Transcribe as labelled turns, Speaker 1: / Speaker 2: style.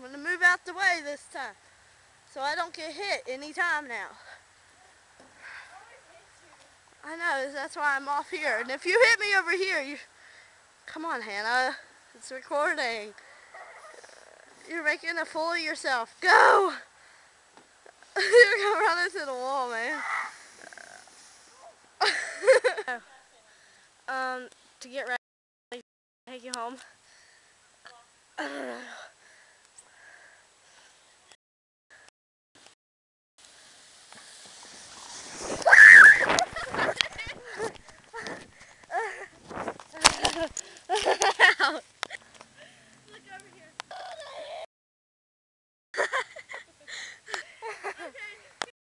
Speaker 1: going to move out the way this time so I don't get hit any time now. I know, that's why I'm off here. And if you hit me over here, you... Come on, Hannah. It's recording. You're making a fool of yourself. Go! You're going to run into the wall, man. To get ready, take you home. I don't know.